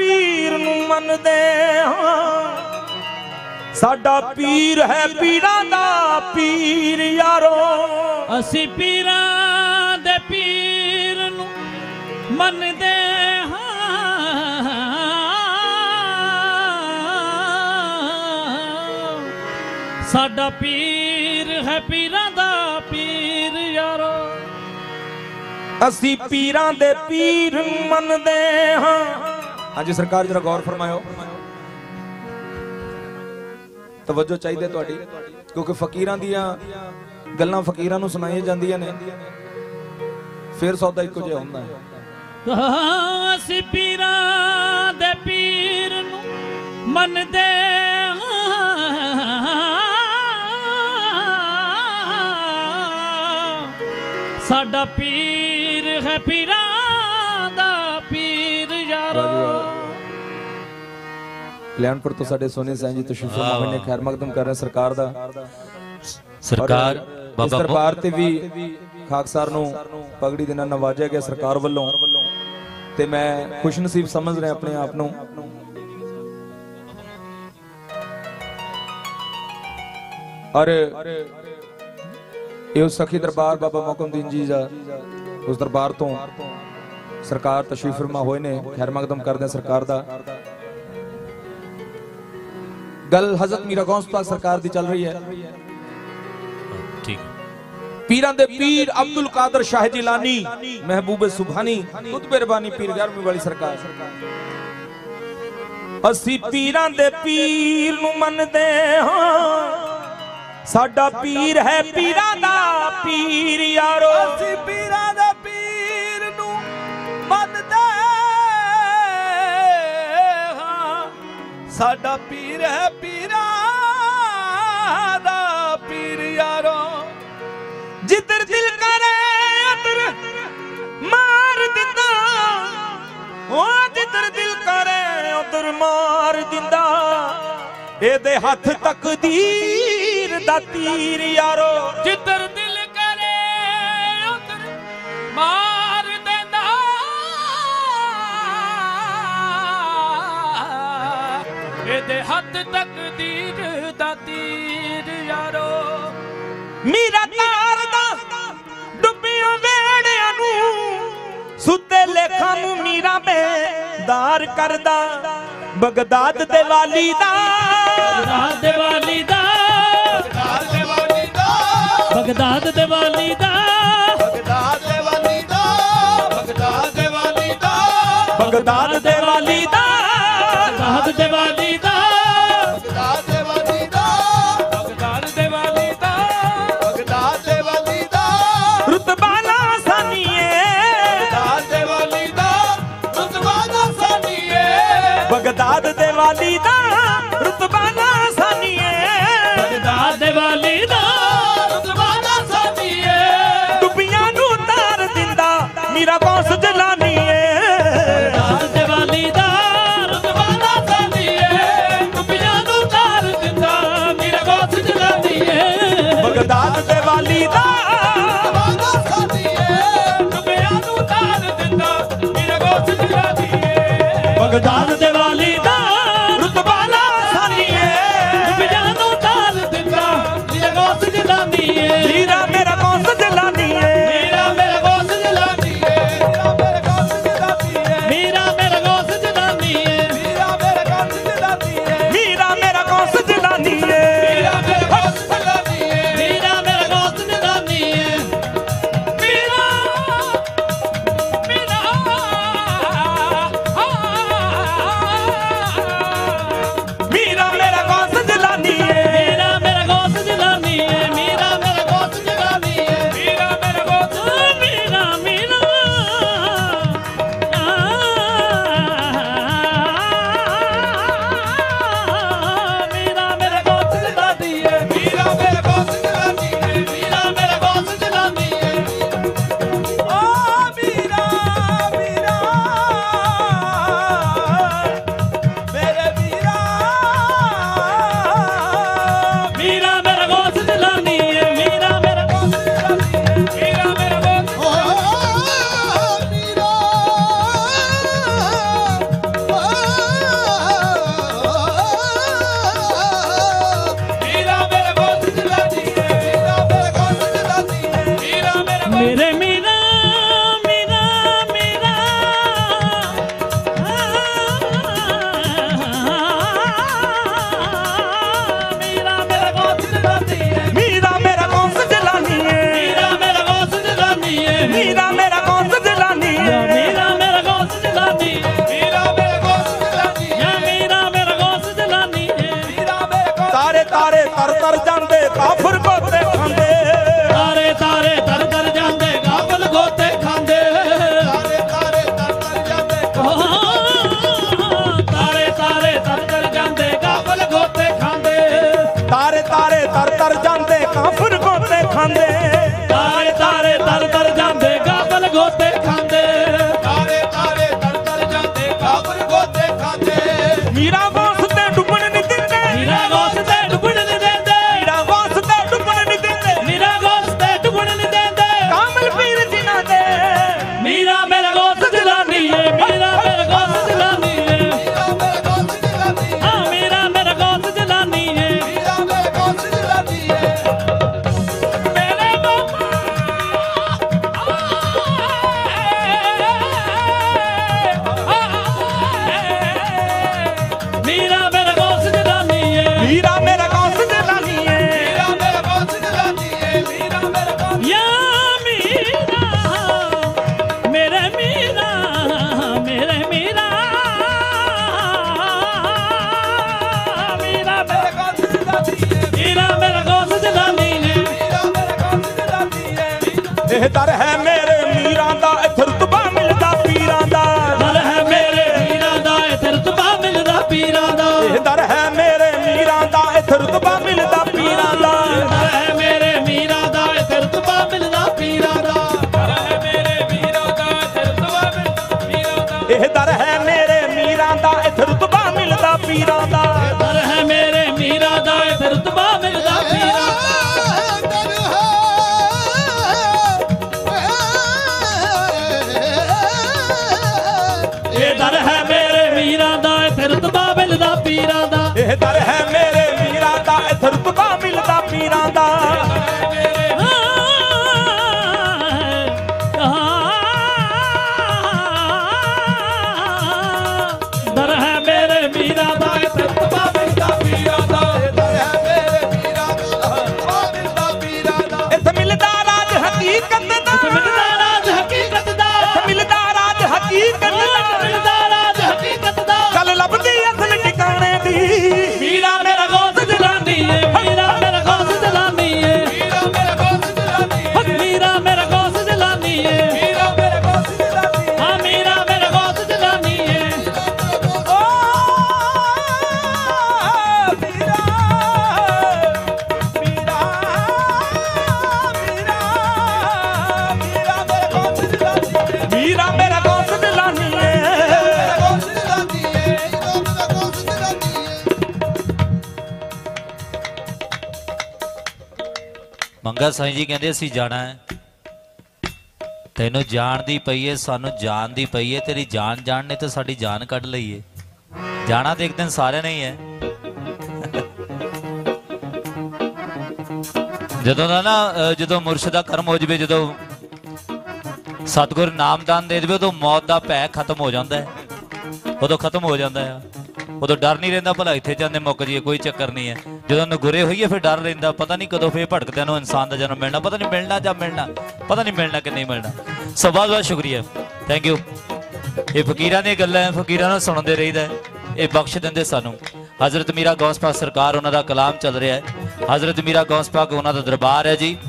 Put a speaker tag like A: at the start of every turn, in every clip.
A: पीर नूं मनदे हां साडा पीर है पीरां दा पीर यारो
B: असी पीरां दे पीर नूं मनदे हां साडा पीर है पीरां दा पीर यारो
A: असी पीरां दे पीर मनदे हां। हाँ जी सरकार जरा गौर फरमायो तवज्जो चाहिए तुहाडी क्योंकि फकीरां दियां गल्लां फकीरां नूं सुनाईयां जांदियां ने फिर सौदा इक्को जिहा हुंदा है।
B: असी पीरां दे पीर नूं मनदे साडा पीर है पीरां दा पीर यारो।
A: कल्याणपुर तो साडे सोनी साईं जी तशरीफ फरमा ने खैर मकदम कर रहे सरकार दा
C: सरकार
A: इस दरबार ते भी खाकसार नूं पगड़ी दे नाल नवाजिया गया सरकार वल्लों ते मैं खुश नसीब समझ रहा अपने आप नूं। और ये उस सखी दरबार बाबा मोहकमदीन जी दा उस दरबार तो सरकार तशरीफ फरमा होए ने खैर मकदम करदे सरकार दा गल हजरत मीरा गौस पाक सरकार दी चल रही है।
C: ठीक
A: पीरां दे पीर अब्दुल कादर शाह जिलानी महबूब सुभानी खुद मेहरबानी पीर 11वीं वाली सरकार असी पीरां दे पीर नूं मनदे हां साडा पीर है पीरां दा पीर यारो असी पीरां दे पीर नूं मनदे हां साडा पीर है पीरां दा पीर यारो जिधर दिल करे उधर मार दिंदा ओ जिधर दिल करे उधर मार दिंदा एदे हथ तकदीर दा तीर यारो
B: जिधर दिल करे उधर मार देंदा एदे हथ तकदीर दा तीर यारो
A: मीरा तार दा डुबियों वेड़ियां नूं सुते लेखां नूं मीरा बेदार करदा बगदाद दे वाली दा
B: बगदाद दे वाली दा बगदाद दे वाली दा
A: बगदाद दे वाली दा बगदाद दे वाली दा बगदाद दे वाली दा
B: बगदाद दे वाली दा
A: बगदाद दे वाली दा
B: बगदाद दे वाली दा
A: बगदाद दे वाली दा रुतबा ना सानिए बगदाद दे वाली दा रुतबा ना सानिए बगदाद दे वाली दा रुतबा ना सानिए
B: बगदाद दे वाली दा
A: मीरा गौस जलानी
B: बगदाद दे वाली दा रुतबा ना सानिए डुबियां नूं तार दिंदा मीरा गौस जलानी
A: बगदाद दे वाली दा
B: रुतबा ना सानिए डुबियां नूं तार दिंदा मीरा गौस जलानी बगदाद दे वाली दा रुतबा ना सानिए डुबियां नूं तार दिंदा मीरा गौस जलानी
A: मीरा मेरा गौस जलानी
B: है मीरा मेरा गौस जलानी है हाँ मीरा मेरा गौस जलानी है मेरे मीरा मेरा गौस जलानी है
A: मीरा मेरा गौस जलानी है
B: या मीरा मेरे मीरा मेरे मीरा मीरा मीरा मेरा गौस जलानी है
A: ਇਹ ਦਰ ਹੈ ਮੇਰੇ ਮੀਰਾਂ ਦਾ ਇੱਥੇ ਰੁਤਬਾ ਮਿਲਦਾ ਪੀਰਾਂ ਦਾ
B: ਦਰ ਹੈ ਮੇਰੇ ਮੀਰਾਂ ਦਾ ਇੱਥੇ ਰੁਤਬਾ ਮਿਲਦਾ ਪੀਰਾਂ ਦਾ
A: ਇਹ ਦਰ ਹੈ ਮੇਰੇ ਮੀਰਾਂ ਦਾ ਇੱਥੇ ਰੁਤਬਾ ਮਿਲਦਾ ਪੀਰਾਂ ਦਾ
B: ਦਰ ਹੈ ਮੇਰੇ ਮੀਰਾਂ ਦਾ ਇੱਥੇ ਰੁਤਬਾ ਮਿਲਦਾ ਪੀਰਾਂ ਦਾ
A: ਇਹ ਦਰ ਹੈ ਮੇਰੇ ਮੀਰਾਂ ਦਾ ਇੱਥੇ ਰੁਤਬਾ ਮਿਲਦਾ ਪੀਰਾਂ ਦਾ
B: ਦਰ ਹੈ ਮੇਰੇ ਮੀਰਾਂ ਦਾ ਇੱਥੇ ਰੁਤਬਾ ਮਿਲਦਾ ਪੀਰਾਂ ਦਾ ਇਹ ਦਰ ਹੈ ਮੇਰੇ ਮੀਰਾਂ ਦਾ ਇੱਥੇ ਰੁਤਬਾ ਮਿਲਦਾ ਪੀਰਾਂ ਦਾ
A: ਇਹ ਦਰ ਹੈ ਮੇਰੇ ਮੀਰਾਂ ਦਾ ਇੱਥੇ ਰੁਤਬਾ ਮਿਲਦਾ ਪੀਰਾਂ ਦਾ
B: ਦਰ ਹੈ ਮੇਰੇ ਮੀਰਾਂ ਦਾ ਇੱਥੇ ਰੁਤਬਾ ਮਿਲਦਾ ਪੀਰਾਂ ਦਾ
A: ਇੱਥੇ ਮਿਲਦਾ ਰਾਜ ਹਕੀਕਤ ਦਾ
B: ਮਿਲਦਾ ਰਾਜ ਹਕੀਕਤ ਦਾ
A: ਇੱਥੇ ਮਿਲਦਾ ਰਾਜ ਹਕੀਕਤ ਦਾ
B: ਮਿਲਦਾ ਰਾਜ ਹਕੀਕਤ ਦਾ
A: ਗੱਲ ਲੱਭਦੀ ਅਸਲ ਟਿਕਾਣੇ ਦੀ
B: ਮੀਰਾ ਮੇਰਾ ਗੌਸ ਜਲਾਨੀ ਹੈ ਮੀਰਾ ਮੇਰਾ ਗੌਸ ਜਲਾਨੀ ਹੈ ਮੀਰਾ ਮੇਰਾ ਗੌਸ ਜਲਾਨੀ ਹੈ ਹਾਂ ਮੀਰਾ ਮੇਰਾ ਗੌਸ ਜਲਾਨੀ ਹੈ
A: ਮੀਰਾ ਮੇਰਾ ਗੌਸ ਜਲਾਨੀ ਹੈ
C: ਮੰਗਾ ਸਾਈਂ ਜੀ ਕਹਿੰਦੇ ਅਸੀਂ ਜਾਣਾ ਹੈ ਤੈਨੂੰ ਜਾਣ ਦੀ ਪਈ ਏ ਸਾਨੂੰ ਜਾਣ ਦੀ ਪਈ ਏ ਤੇਰੀ ਜਾਨ ਜਾਣ ਨੇ ਤਾਂ ਸਾਡੀ ਜਾਨ ਕੱਢ ਲਈ ਏ ਜਾਣਾ ਤੇ ਇੱਕ ਦਿਨ ਸਾਰਿਆਂ ਨੇ ਹੀ ਹੈ ਜਦੋਂ ਦਾ ਨਾ ਜਦੋਂ ਮੁਰਸ਼ਿਦ ਦਾ ਕਰਮ ਹੋ ਜਵੇ ਜਦੋਂ ਸਤਿਗੁਰ ਨਾਮਦਾਨ ਦੇ ਦੇਵੇ ਉਦੋਂ ਮੌਤ ਦਾ ਭੈ ਖਤਮ ਹੋ ਜਾਂਦਾ ਹੈ ਉਦੋਂ ਖਤਮ ਹੋ ਜਾਂਦਾ ਹੈ ਉਦੋਂ ਡਰ ਨਹੀਂ ਰਹਿੰਦਾ ਭਲਾ ਇੱਥੇ ਜਾਂਦੇ ਮੁੱਕ ਜੀਏ ਕੋਈ ਚੱਕਰ ਨਹੀਂ ਹੈ ਜਦੋਂ ਨਗੁਰੇ ਹੋਈਏ ਫਿਰ ਡਰ ਰਹਿੰਦਾ ਪਤਾ ਨਹੀਂ ਕਦੋਂ ਫੇਰ ਭਟਕਦਿਆਂ ਨੂੰ ਇਨਸਾਨ ਦਾ ਜਨਮ ਮਿਲਣਾ ਪਤਾ ਨਹੀਂ ਮਿਲਣਾ ਜਾਂ ਮਿਲਣਾ ਪਤਾ ਨਹੀਂ ਮਿਲਣਾ ਕਿ ਨਹੀਂ ਮਿਲਣਾ ਸੋ ਬਹੁਤ ਬਹੁਤ ਸ਼ੁਕਰੀਆ ਥੈਂਕ ਯੂ ਇਹ ਫਕੀਰਾਂ ਦੀਆਂ ਗੱਲਾਂ ਹੈ ਫਕੀਰਾਂ ਨੂੰ ਸੁਣਦੇ ਰਹੀਦਾ ਇਹ ਬਖਸ਼ ਦਿੰਦੇ ਸਾਨੂੰ ਹਜ਼ਰਤ ਮੀਰਾ ਗੌਸ ਪਾਕ ਸਰਕਾਰ ਉਹਨਾਂ ਦਾ ਕਲਾਮ ਚੱਲ ਰਿਹਾ ਹੈ ਹਜ਼ਰਤ ਮੀਰਾ ਗੌਸ ਪਾਕ ਉਹਨਾਂ ਦਾ ਦਰਬਾਰ ਹੈ ਜੀ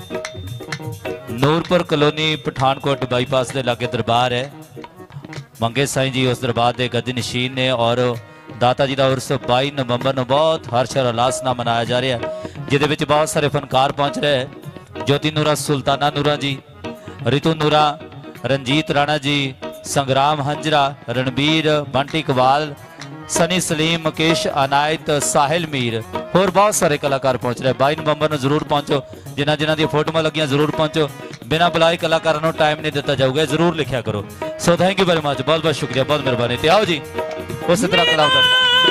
C: ਨੂਰਪੁਰ ਕਲੋਨੀ ਪਠਾਨਕੋਟ ਬਾਈਪਾਸ ਦੇ ਲਾਗੇ ਦਰਬਾਰ ਹੈ ਮੰਗੇ ਸਾਈਂ ਜੀ ਉਸ ਦਰਬਾਰ ਦੇ ਗੱਦੀ ਨਸ਼ੀਨ ਨੇ ਔਰ ਦਾਤਾ ਜੀ ਦਾ ਉਰਸ 22 ਨਵੰਬਰ ਨੂੰ ਬਹੁਤ ਹਰਸ਼ ਔਰ ਉਲਾਸ ਨਾਲ ਮਨਾਇਆ ਜਾ ਰਿਹਾ ਹੈ ਜਿਹਦੇ ਵਿੱਚ ਬਹੁਤ ਸਾਰੇ ਫਨਕਾਰ ਪਹੁੰਚ ਰਹੇ ਹੈ ਜੋਤੀ ਨੂਰਾ ਸੁਲਤਾਨਾ ਨੂਰਾ ਜੀ ਰਿਤੂ ਨੂਰਾ ਰਣਜੀਤ ਰਾਣਾ ਜੀ ਸੰਗਰਾਮ ਹੰਜਰਾ ਰਣਬੀਰ ਬੰਟੀ ਕਵਾਲ सनी सलीम मुकेश अनायत साहिल मीर होर बहुत सारे कलाकार पहुंच रहे 22 नवंबर ਨੂੰ ਜ਼ਰੂਰ ਪਹੁੰਚੋ ਜਿਨ੍ਹਾਂ ਜਿਨ੍ਹਾਂ ਦੀਆਂ ਫੋਟੋਆਂ ਲੱਗੀਆਂ ਜ਼ਰੂਰ ਪਹੁੰਚੋ ਬਿਨਾਂ ਬੁਲਾਏ ਕਲਾਕਾਰਾਂ ਨੂੰ ਟਾਈਮ ਨਹੀਂ ਦਿੱਤਾ ਜਾਊਗਾ ਜ਼ਰੂਰ ਲਿਖਿਆ ਕਰੋ so thank you very much ਬਹੁਤ ਬਹੁਤ ਸ਼ੁਕਰੀਆ ਬਹੁਤ ਮਿਹਰਬਾਨੀ ਤੇ ਆਓ ਜੀ ਉਸੇ ਤਰ੍ਹਾਂ ਕਲਾਮ ਦਾ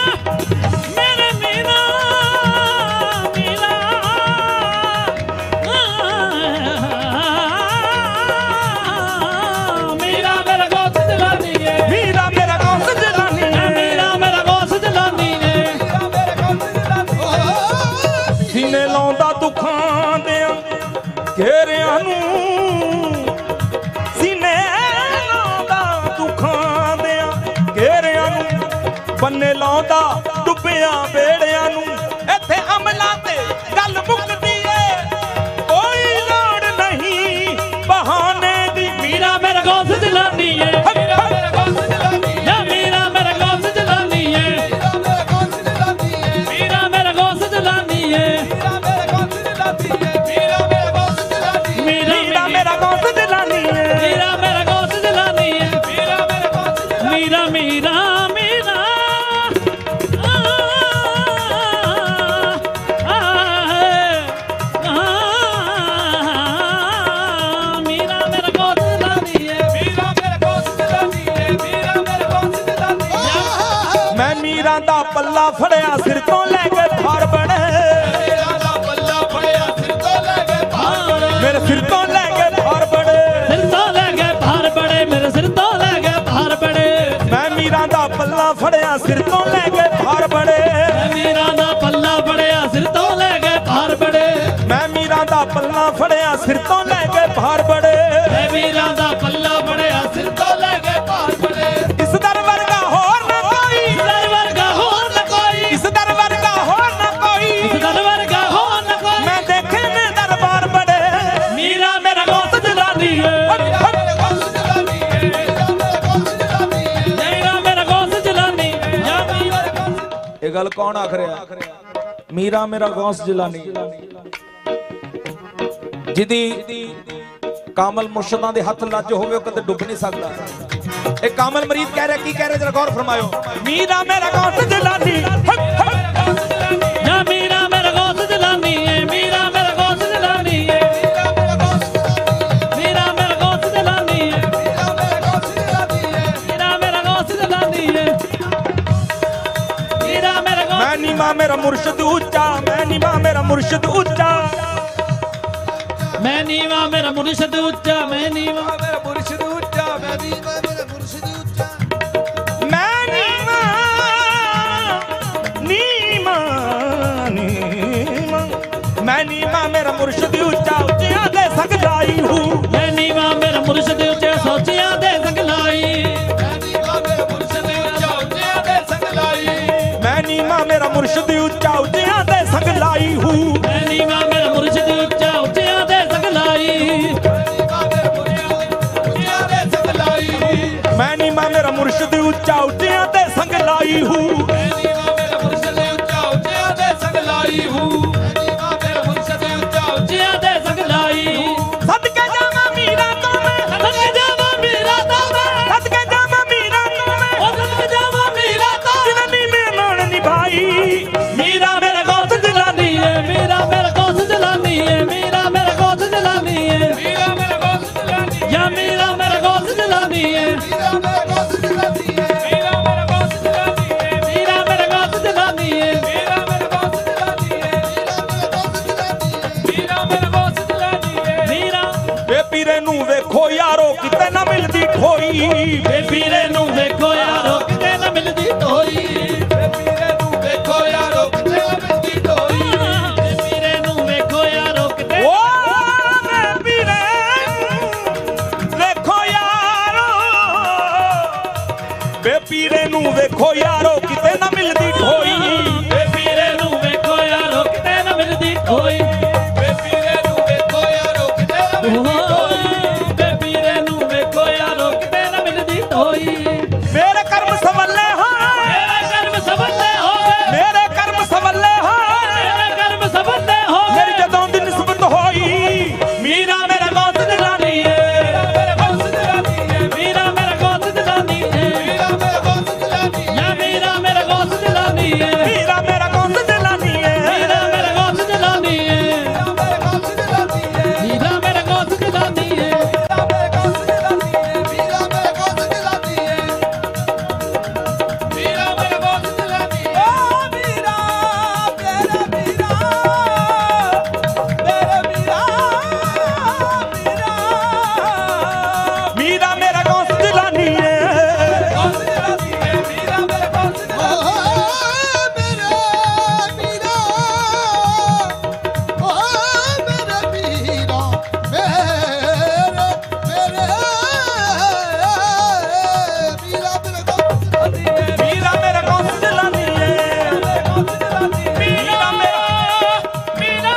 A: ਦੁੱਖਾਂ ਦੇ ਘੇਰਿਆਂ ਨੂੰ ਸੀਨੇ ਲਾਉਂਦਾ ਦੁੱਖਾਂ ਦੇ ਘੇਰਿਆਂ ਨੂੰ ਬੰਨੇ ਲਾਉਂਦਾ ਡੁੱਬਿਆਂ ਬੇੜਿਆਂ ਨੂੰ ਇੱਥੇ ਅਮਲਾਂ ਤੇ ਗੱਲ ਮੁੱਕਦੀ ਏ ਕੋਈ ਲੋੜ ਨਹੀਂ ਬਹਾਨੇ ਦੀ
B: ਮੀਰਾ ਮੇਰਾ ਗੌਸ ਜਲਾਨੀ ਏ ਮੀਰਾ ਮੇਰਾ ਗੌਸ ਜਲਾਨੀ ਏ ਮੀਰਾ ਮੇਰਾ ਗੌਸ ਜਲਾਨੀ ਏ ਮੀਰਾ ਮੇਰਾ ਗੌਸ ਜਲਾਨੀ ਏ
A: दा पल्ला फड़िया सिर तो लैके भार बने
B: मीरा दा पल्ला फड़िया सिर तो लैके भार बने
A: मेरे सिर तो लैके भार बने
D: सिर तो लैके भार बड़े मेरे सिर तो लैके भार बड़े
A: मैं मीरा दा पल्ला फड़िया सिर तो लैके भार बने
D: मीरा दा पल्ला फड़िया सिर तो लैके भार बड़े
A: मैं मीरा दा पल्ला फड़िया सिर तो लैके भार बने
D: मीरा दा पल्ला फड़िया सिर तो लैके भार बड़े
A: इस दर वर्गा होर न कोई
D: दर वर्गा हो न कोई
A: इस दर वर्गा होर न कोई
D: दर वर्गा हो न कोई
A: मैं देखे में दरबार बड़े
D: मीरा मेरा गौस जलानी है
B: मेरे गौस जलानी है
D: मीरा मेरा गौस जलानी या मीरा
A: ये गल कौन आख रहा मीरा मेरा गौस जलानी जिदी कामल मुर्शदा दे हथ लज होवे कदे डुब नहीं सकता। एक कामल मरीद कह रहा की कह रहे जरा गौर फरमायो मीरा मेरा गौस जलानी
D: या मीरा मेरा गौस जलानी है मीरा मेरा गौस जलानी है मीरा मेरा गौस जलानी है मीरा मेरा गौस जलानी है मीरा मेरा गौस
A: मैं नीमा मेरा मुर्शिद ऊंचा मैं नीमा मेरा मुर्शिद ऊंचा
D: मैं नीवा मेरा मुर्शिद ऊंचा मैं नीवा
B: मेरा मुर्शिद ऊंचा मैं नीवा मेरा मुर्शिद ऊंचा
A: मैं नीमा नीमा नीमा मैं नीमा मेरा मुर्शिद ऊंचा ऊंचा दे सकलाई हूँ
D: मैं नीवा मेरा मुर्शिद ऊंचा सोचिया दे सकलाई
B: मैं नीवा मेरा मुर्शिद ऊंचा ऊंचा दे सकलाई
A: मैं नीमा मेरा मुर्शिद ऊंचा ऊंचा दे सकलाई हूँ
D: मैं नीवा मेरा मुर्शिद ऊंचा ऊंचा दे सकलाई
A: मैं नीमा मेरा मुर्शिद ऊंचा ऊंचा दे संगलाई हूँ
D: ऊंचा दे सकलाई
A: सदके जावा मीरा तो मैं
D: सदके जावा मीरा तो मैं
A: सदके जावा मीरा तो मैं
D: ओ सदके जावा मीरा तो
A: जिननी में नान निभाई
D: मीरा मेरा गौस जलानी है मीरा मेरा गौस जलानी है मीरा मेरा गौस जलानी है या मीरा मेरा गौस जलानी है मीरा मेरा गौस जलानी है मीरा
A: वे पीरे नू वेखो यारो किते ना मिलदी ठोई
D: वे पीरे नू वेखो यारो किते ना मिलदी टोई वे पीरे नू वेखो यारो किते ना मिलदी टोई वे पीरे नू वेखो यारो किते
A: ओ वे पीरे वेखो यारो वे पीरे नू वेखो यारो किते ना मिलदी ठोई
D: वे पीरे नू वेखो यारो किते ना मिलदी टोई वे पीरे नू वेखो यारो किते ना मिलदी टोई वे पीरे नू वेखो यारो किते ना मिलदी टोई
A: मेरे कर्म संवले हाँ
D: मेरे कर्म सबले हो गए
A: मेरे कर्म संवले हाँ
D: मेरे कर्म सबले हो
A: मेरी
D: गए
A: जदों दी निस्बत होई मीरा मेरा गौस जलानी है
D: मीरा मेरा गौस जलानी है या मीरा मेरा गौस जलानी है
A: मीरा मेरा गौस जलानी है
D: मीरा मेरा गौस जलानी है मीरा मेरा गौस जलानी है
A: मीरा मेरा गौस जलानी है मीरा मेरा गौस जलानी है मीरा मेरा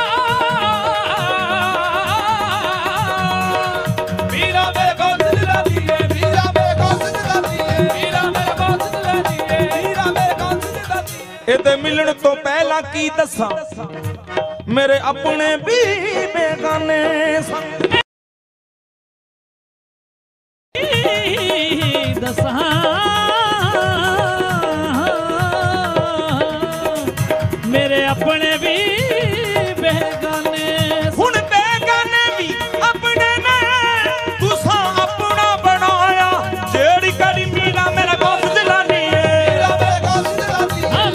A: ਇਹਦੇ ਮਿਲਣ ਤੋਂ ਪਹਿਲਾਂ ਕੀ ਦੱਸਾਂ ਮੇਰੇ ਆਪਣੇ ਵੀ ਬੇਗਾਨੇ ਸਨ
D: दसहा मेरे अपने भी बेगाने
A: ਹੁਣ ਬੇਗਾਨੇ ਵੀ ਆਪਣੇ ਨੇ ਤੁਸਾਂ ਆਪਣਾ ਬਣਾਇਆ ਜਿਹੜੀ ਕੜੀ ਮੀਰਾ ਮੇਰਾ ਗੌਸ ਜਲਾਨੀ ਹੈ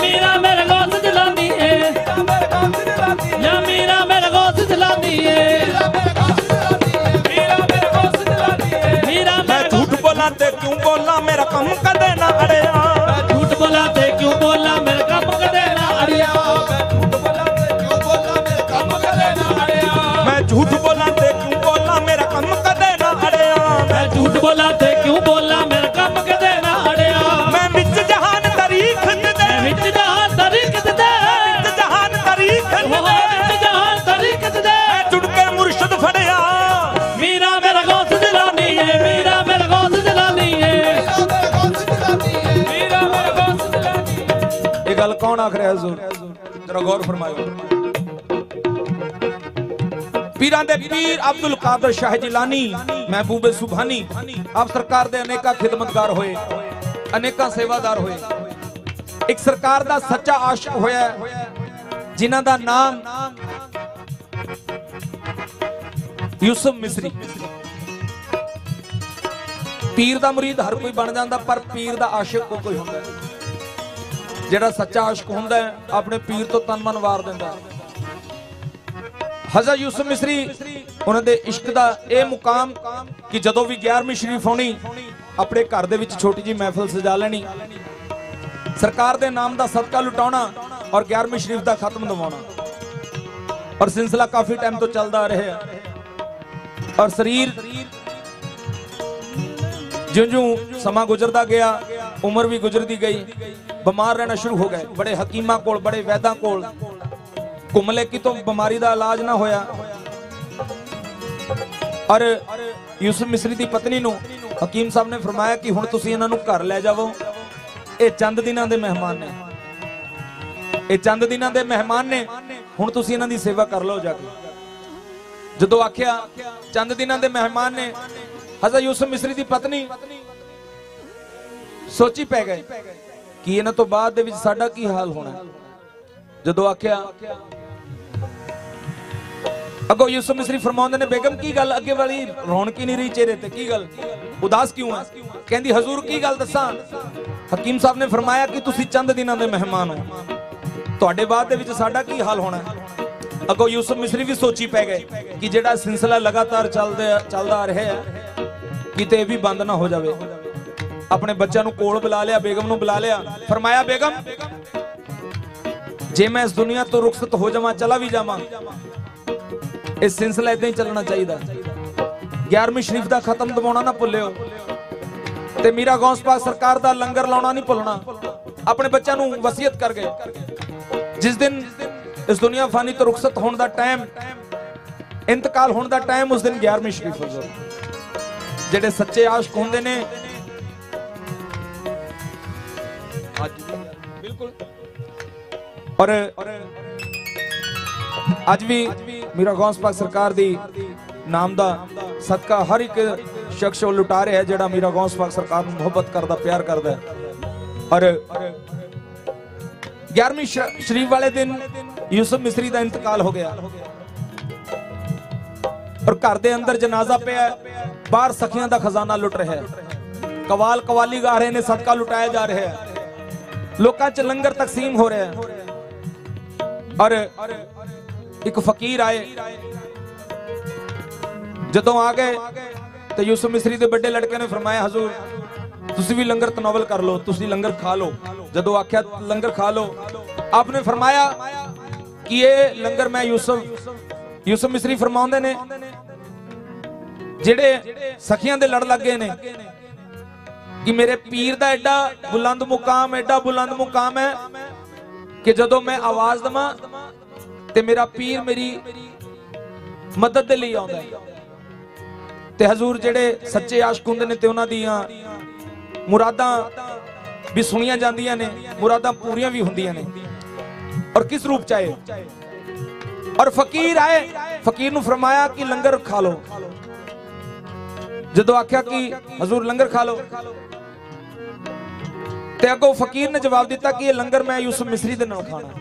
A: कौन आख रहा है हुजूर? जरा गौर फरमाओ। पीरां दे पीर अब्दुल कादर शाह जिलानी महबूबे सुभानी आप सरकार दे अनेका खिदमतगार होए, अनेका सेवादार होए। एक सरकार दा सच्चा आशिक होया जिन्हां दा नाम यूसुफ मिस्री। पीर दा मुरीद हर कोई बन जाता, पर पीर दा आशिक कोई हुंदा है। जेड़ा सच्चा आशिक हुंदा है अपने पीर तो तन मन वार दिंदा। हज़रत यूसुफ मिस्री उन्हां दे इश्क दा ये मुकाम कि जदों भी 11वीं शरीफ होनी अपने घर दे विच छोटी जी महफिल सजा लेनी, सरकार दे नाम दा सदका लुटाउणा और 11वीं शरीफ दा खत्म दवाउणा। और सिलसिला काफी टाइम तो चलदा रहा और शरीर ज्यों-ज्यों समा गुजरदा गया, उम्र भी गुजरती गई, बीमार रहना शुरू हो गए। बड़े हकीमां कोल, बड़े वैदां कोल घुमले कि तो बीमारी का इलाज ना होया। और यूसुफ मिस्री की पत्नी नूं हकीम साहब ने फरमाया कि हुण तुसीं इन्हां नूं घर लै जावो, ये चंद दिनां दे मेहमान ने, ये चंद दिनां दे मेहमान ने, हुण तुसीं इन्हां दी सेवा कर लो जाके। जदों आख्या चंद दिनां दे मेहमान ने, हज़रत यूसुफ मिस्री की पत्नी सोची पै गए कि इन्हां तो बाद दे विच साडा की हाल होना। जदों आख्या अगो यूसुफ मिस्री फरमाउंदे ने, बेगम की गल अगे वाली रौनक ही नहीं रही चेहरे ते, की गल उदास क्यों है? कहंदी हजूर की गल दसां? हकीम साहब ने फरमाया कि तुसी चंद दिनां दे मेहमान हो, तुहाडे बाद दे विच साडा की हाल होना। अगो यूसुफ मिस्री भी सोची पै गए कि जेड़ा सिलसिला लगातार चलदा आ रहा है किते भी बंद ना हो जावे। अपने बच्चों नूं कोल बुला लिया, बेगम नूं बुला लिया, फरमाया बेगम जे मैं इस दुनिया तो रुखसत हो जावां, चला भी जावां, इस सिलसिला इदां ही चलना चाहिए। 11वीं शरीफ दा खत्म दवाउणा ना भुल्लिओ ते मीरा गौस पाक सरकार दा लंगर लाउणा नहीं भुलना। अपने बच्चों नूं वसीयत कर गए जिस दिन इस दुनिया फानी तो रुखसत होने दा टाइम, इंतकाल होने दा टाइम, उस दिन 11वीं शरीफ हुजूर जेडे सच्चे आशिक होंदे ने बिल्कुल। और अज भी मीरा गौस पाक सरकार दी नाम दा सदका हर एक शख्स लुटा रहा है जेड़ा मीरा गौस पाक सरकार नूं मोहब्बत करदा, प्यार करदा। और 11वीं शरीफ वाले दिन यूसुफ मिस्री दा इंतकाल हो गया और घर दे अंदर जनाजा पिया, बाहर सखियां दा खजाना लुट रहा है, कवाल कवाली गा रहे ने, सदका लुटाया जा रहा है, लोकां च लंगर तकसीम हो रहा है। और एक फकीर आए, जदों आ गए तो यूसुफ मिस्री दे बड़े लड़के ने फरमाया हजूर तुसी भी लंगर तनावल कर लो, तुसी लंगर खा लो। जदों आख्या लंगर खा लो, आपने फरमाया कि ये लंगर मैं यूसुफ मिस्री फरमाउंदे ने जेड़े सखियां दे लड़ लगे ने कि मेरे पीर दा एडा बुलंद मुकाम है कि जदों मैं आवाज दवां ते मेरा पीर मेरी मदद दे लई आउंदा है। ते हजूर जेड़े सच्चे आशिक हुंदे ने ते उन्हां दियां मुरादां भी सुनियां जांदियां ने, मुरादां पूरियां भी हुंदियां ने। और किस रूप चाहे। और फकीर आए, फकीर नूं फरमाया कि लंगर खा लो। जदों आख्या कि हजूर लंगर खा लो ते अगों फकीर ने जवाब दिता कि ये लंगर मैं यूसुफ मिस्री दे नाल खाना।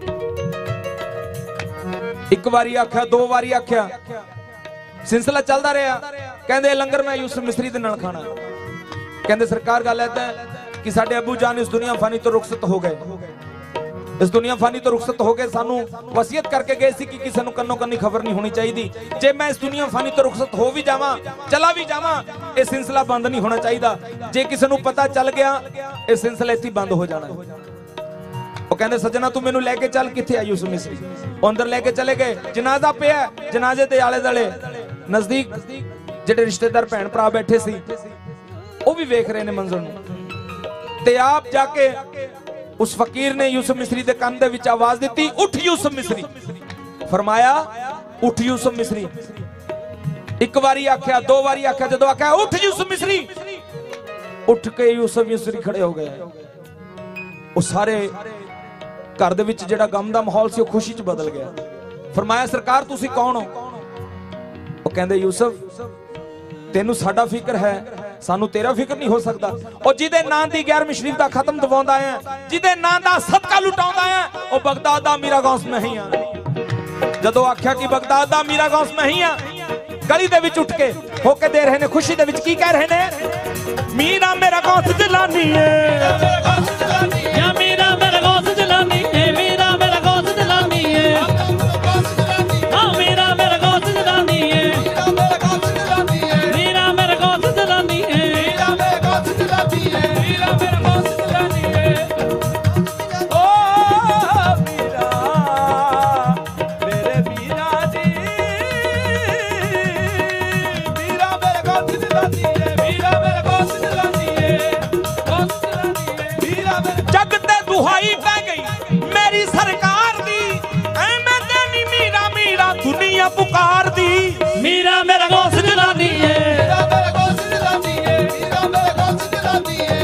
A: एक बारी आख्या, दो बारी आख्या, सिलसिला चलदा रहा। कहंदे लंगर मैं यूसुफ मिस्री दे नाल खाना। कहंदे सरकार गल ऐ कि साडे अबू जान इस दुनिया फानी तो रुखसत हो गए, इस दुनिया फानी तो रुखसत हो गए, सानू वसीयत करके गए सी कि किसी नूं कन्नो कन्नी खबर नहीं होनी चाहिए। जे मैं इस दुनिया फानी तो रुखसत हो भी जावां, चला भी जावां, ये सिलसिला बंद नहीं होना चाहिए। जे किसी नूं पता चल गया ये सिलसिला इत्थे बंद हो जाना। वो कहंदे सजना तू मैनू लेके चल, किथे आ यूसुफ मिस्री? अंदर लेके चले गए, जनाजा पिया, जनाजे दे आले दुआले नजदीक जेडे रिश्तेदार भैन भरा बैठे सी वो भी वेख रहे ने मंजर नूं। ते आप जाके उस फकीर ने यूसुफ मिस्री दे कान दे विच आवाज दी, उठ यूसुफ मिस्री। फरमाया उठ यूसुफ मिस्री। एक बारी आख्या, दो बारी आख्या, जदों आख्या उठ यूसुफ मिस्री, उठ के यूसुफ मिस्री खड़े हो गए। वो सारे घर दे विच जिहड़ा गम दा माहौल सी खुशी च बदल गया। फरमाया सरकार तुसी कौन हो? वो कहंदे यूसुफ तेनू साडा फिक्र है, सानू तेरा फिक्र नहीं हो सकता। और जिदे नां दी 11वीं शरीफ दा खत्म दवाउंदा है, जिदे नां दा सदका लुटाउंदा है, ओ बगदाद दा मीरा गौस नहीं आ। जदों आख्या कि बगदाद दा मीरा गौस नहीं आ, गली दे विच उठ के होके दे रहे ने, खुशी दे विच की कह रहे ने? मीरा मेरा गौस जिलानी है,
D: या मीरा मेरा गौस जिलानी है, मीरा मेरा गौस जिलानी है, हाँ मीरा मेरा गौस जिलानी है, मीरा मेरा गौस जिलानी है, मीरा मेरा गौस जिलानी है, मीरा मेरा गौस जिलानी है।
A: ओ मीरा मेरे मीरा जी, मीरा मेरे गौस जिलानी है, मीरा मेरे गौस जिलानी है, गौस जिलानी है, मीरा मेरे। जग ते दुहाई पै गई मेरी सरकार दी, मैं तेनी मीरा मीरा दुनिया पुकार दी।
D: मीरा मेरा गौस जिलानी है,
B: मीरा मेरा गौस जिलानी है, मीरा मेरा गौस जिलानी है।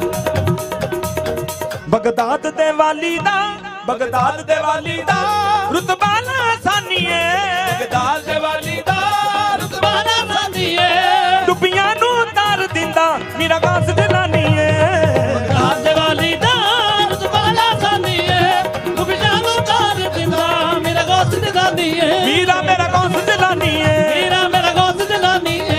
A: बगदाद दे वाली दा, बगदाद दे वाली दा रुतबा लासानी है,
B: बगदाद दे वाली दा रुतबा
D: सानी है,
A: डुबियां नू तार दिंदा मीरा गौस जिलानी है।
D: बगदाद दे वाली दा रुतबा सानी है, डुबियां नू तार दिंदा मेरा गौस जिलानी है,
A: मीरा मेरा गौस जिलानी है,
D: मीरा मेरा गौस जिलानी है,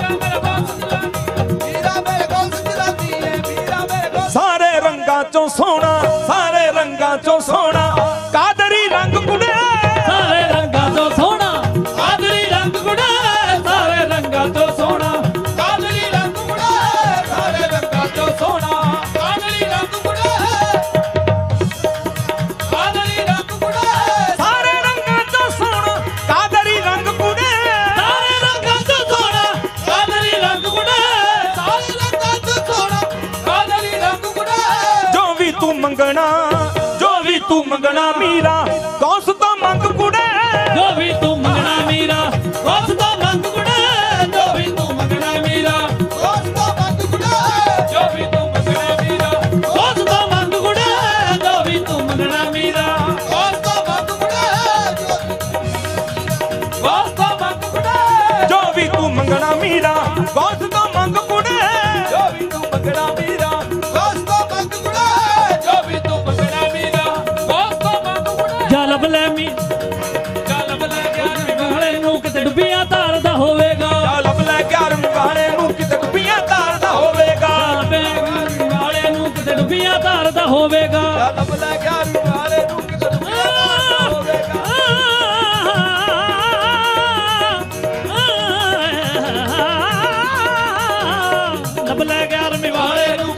B: मीरा मेरा गौस जिलानी है, मीरा मेरा गौस।
A: सारे रंगां चों सोहना, सारे रंगां चों सोहना कादरी रंग कुड़े,
D: सारे रंगां तो सोना कादरी रंग गुड़ा, सारे रंगां तो सोना
B: कादरी रंग गुड़ा, सारे रंगां चों सोहना कादरी रंग गुड़ा, कादरी रंग गुड़ा,
A: सारे रंगां चों सोहना कादरी रंग कुड़े,
D: सारे रंगां तो सोना कादरी रंग गुड़ा,
B: सारे रंगां चों सोहना कादरी रंग गुड़ा।
A: जो भी तू मंगना, जो भी तू मंगना मीरा गौस तो मंग कुड़े,
D: जो भी तू मंगना मीरा गौस तो मंग गुड़ा, जो भी तू मंगना मीरा
B: गौस तो मंग गुड़ा,
D: जो भी तू मंगना मीरा गौस तो मंग गुड़ा, जो भी तू मंगना मीरा
B: गौस तो मंग गुड़ा,
D: गौस तो मंग गुड़ा,
A: जो भी तू मंगना मीरा गौस तो मंग कुड़े,
B: जो भी तू मंगना मीरा गौस तो मंग गुड़ा, जो भी तू मंगना मीरा गौस तो मंग गुड़ा।
D: जा लब ले मी
B: ਚੱਲ ਬਲੇ ਗਿਆਨ
D: ਵਾਲੇ ਨੂੰ ਕਿਤੇ ਡੁੱਬੀਆਂ ਤਾਰਦਾ ਹੋਵੇਗਾ,
A: ਜਾ ਲੱਭ ਲੈ 11ਵੇਂ ਵਾਲੇ ਨੂੰ ਕਿਤੇ ਡੁੱਬੀਆਂ ਤਾਰਦਾ ਹੋਵੇਗਾ,
D: ਵਾਲੇ ਨੂੰ ਕਿਤੇ ਡੁੱਬੀਆਂ ਤਾਰਦਾ ਹੋਵੇਗਾ,
B: ਚੱਲ ਬਲੇ ਗਿਆਨ ਵਾਲੇ ਨੂੰ ਕਿਤੇ ਹੋਵੇਗਾ।
D: ਲੱਭ ਲੈ 11ਵੇਂ ਵਾਲੇ ਨੂੰ